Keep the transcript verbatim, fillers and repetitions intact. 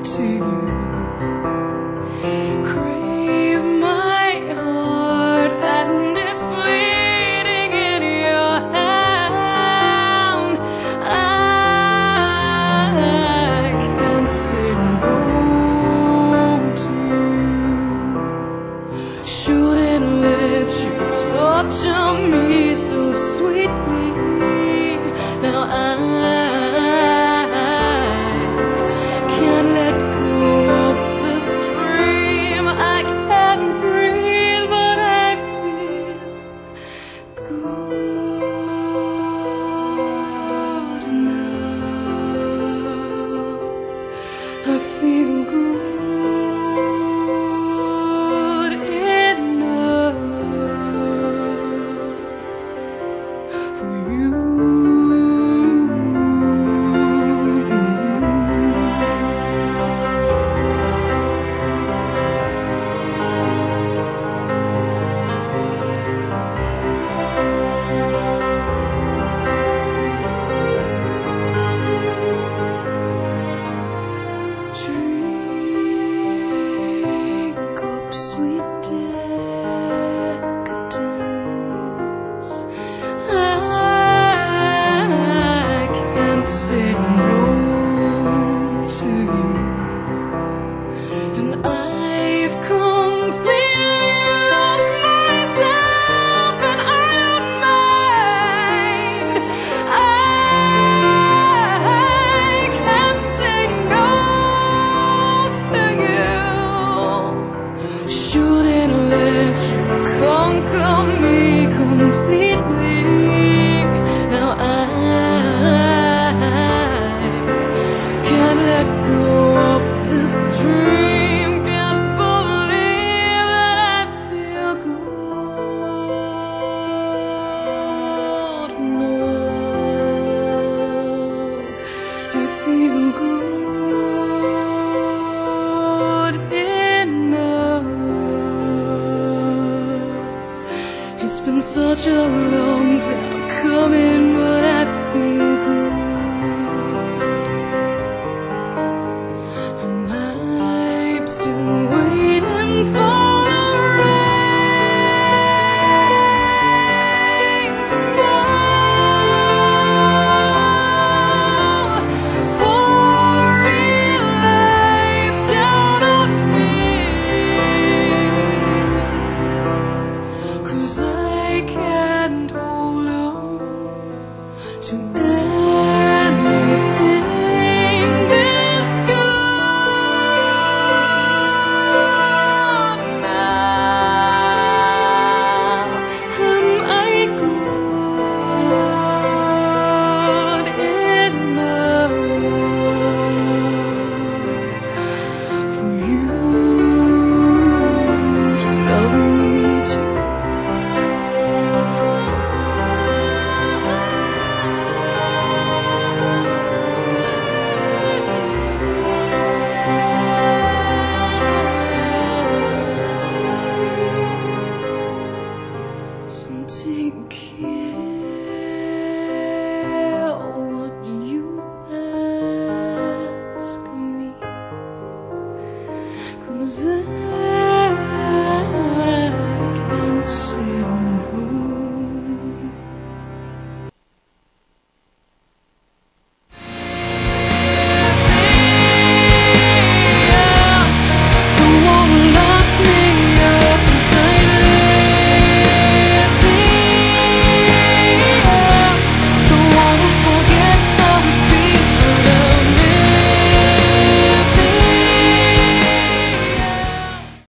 to you. Crave my heart and it's bleeding in your hand. I can't say no to you. Shouldn't let you torture me so sweetly. Now I can't let go of this dream. I can't breathe, but I feel good now. I feel good enough for you. Drink up sweet decadence. I can't say no to you, and I've completely lost myself, and I don't mind. I can't say no to you. Shouldn't let you conquer me completely. Now I can't let go of this dream. Can't believe that I feel good enough. I feel good enough. It's been such a long